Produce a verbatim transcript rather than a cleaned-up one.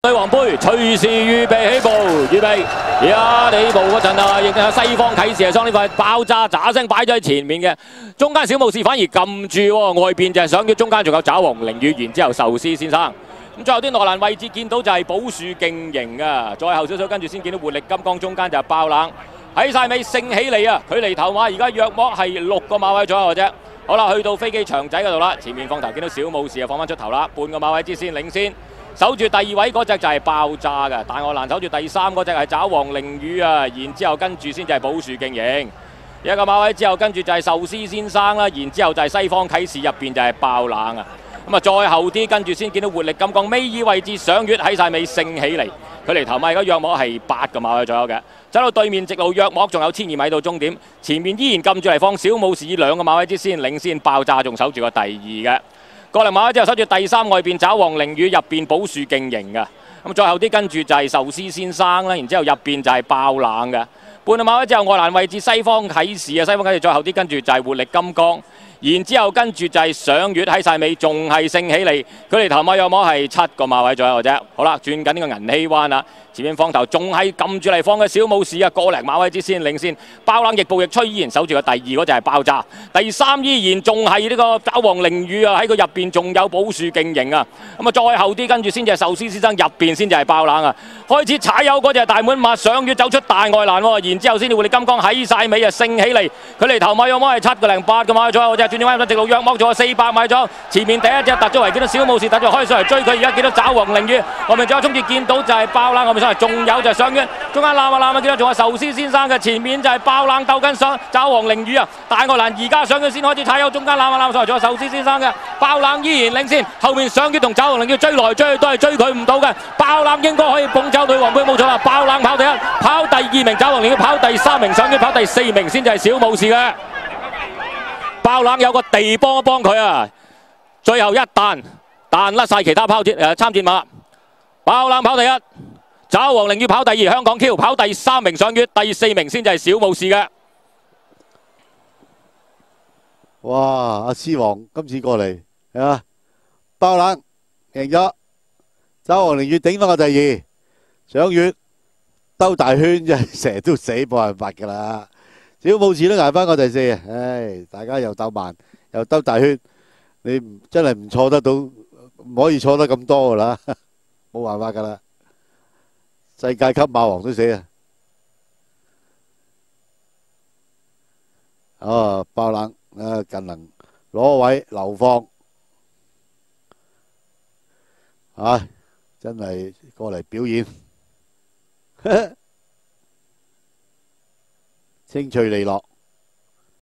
女王杯隨時預備起步，預備一起步嗰陣啊，亦都有西方啟示啊，將呢塊爆炸喳聲擺咗喺前面嘅，中間小武士反而撳住喎，外邊就係上咗，中間仲有爪王凌雨，然之後壽司先生。咁最後啲內欄位置見到就係寶樹勁型啊，再後少少跟住先見到活力金剛，中間就係爆冷喺晒尾升起嚟啊！距離頭馬而家約莫係六個馬位左右嘅啫。好啦，去到飛機場仔嗰度啦，前面放頭見到小武士啊，放翻出頭啦，半個馬位之先領先。守住第二位嗰隻就係爆炸嘅，大愛蘭守住第三嗰隻係爪王凌雨啊，然之後跟住先就係寶樹勁型，一個馬位之後跟住就係壽司先生啦，然之後就係西方啟示入邊就係爆冷啊，咁啊再後啲跟住先見到活力金剛尾二位置上月喺晒尾升起嚟，距離頭馬而家約莫係八個馬位左右嘅，走到對面直路約莫仲有千二米到終點，前面依然撳住嚟放小武士以兩個馬位之先領先，爆炸仲守住個第二嘅。過零馬位之後守住第三，外邊爪王凌雨，入邊寶樹勁型嘅，咁再後啲跟住就係壽司先生啦，然之後入邊就係爆冷嘅，半個馬位之後外欄位置西方啟示啊，西方啟示再後啲跟住就係活力金剛，然之後跟住就係上月喺晒尾，仲係升起嚟，距離頭馬約莫係七個馬位左右啫。好啦，轉緊呢個銀禧灣啦，前面放頭仲係撳住嚟放嘅小武士啊，個零馬位之先領先，爆冷亦步亦趨，依然守住個第二嗰就係爆炸，第三依然仲係呢個爪王凌雨啊，喺佢入邊仲有寶樹勁型啊，咁啊再後啲跟住先至係壽司先生，入邊先至係爆冷啊，開始踩油嗰隻大滿馬上月走出大外欄喎，然之後先至活力金剛喺晒尾啊升起嚟，距離頭馬約莫係七個零八個馬位左右啫。轉轉彎直路約莫咗四百米咗，前面第一隻突咗圍，見到小武士突咗開上嚟追佢，而家見到爪王凌雨，後面仲有衝住見到就係爆冷，後面上嚟仲有就係上月，中間攬啊攬啊，見到仲有壽司先生嘅，前面就係爆冷鬥緊上爪王凌雨啊，大外欄而家上月先開始踩油，中間攬啊攬上嚟，仲有壽司先生嘅，爆冷依然領先，後面上月同爪王凌雨追來追去都係追佢唔到嘅，爆冷應該可以捧走女王杯冇錯啦，爆冷跑第一，跑第二名爪王凌雨，跑第三名上月，跑第四名先就係小武士嘅。爆冷有個地幫一幫佢啊！最後一彈彈甩晒其他拋鐵誒參戰馬，爆冷跑第一，爪王凌雨跑第二，香港 Q 跑第三名上月，第四名先就係小武士嘅。 哇！阿獅王今次過嚟啊，爆冷贏咗，爪王凌雨頂翻個第二，上月兜大圈真係成日都死冇辦法㗎啦。小武士都捱翻個第四啊！唉，大家又鬥慢，又兜大圈，你唔真係唔錯得到，唔可以錯得咁多噶啦，冇辦法噶啦，世界級馬王都死啊！哦，爆冷啊，近能攞位流放，啊，真係過嚟表演。清脆利落。